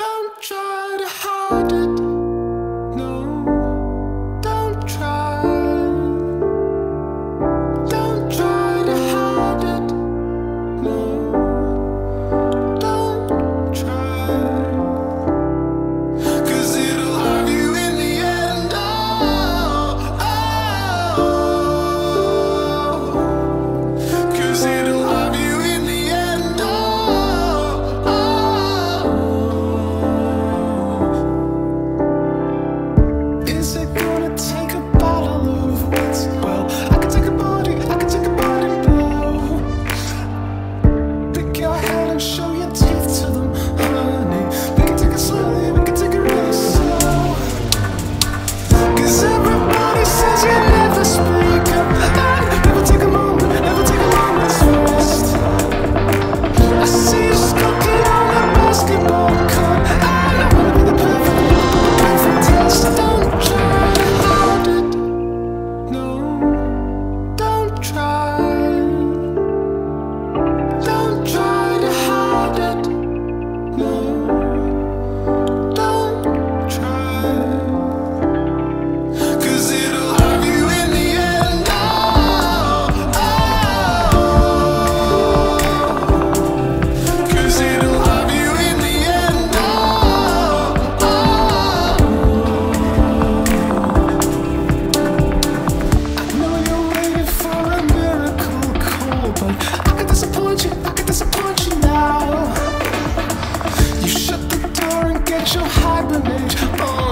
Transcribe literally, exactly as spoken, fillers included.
Don't try to hide it. No, don't try. Don't try to hide it. No, don't try. 'Cause it'll have you in the end. Oh, oh. 'Cause it'll have you in the end. Oh, oh. Is it gonna take a bottle of wit? Well, I can take a body, I can take a body blow. Pick your head and show your teeth to them, honey. We can take it slowly, we can take it really slow. 'Cause everybody says you never speak up, and never take a moment, never take a moment's rest. I see you skulking on the basketball court. I wanna be the perfect, perfect test. Don't try to hide it. No, don't try. Don't try to hide it. No, don't try. 'Cause it'll have you in the end. Oh, oh. 'Cause it'll have you in the end. Oh, oh. I know you're waiting for a miracle call, but I can disappoint you, I can disappoint you now. You shut the door and get your hibernate on.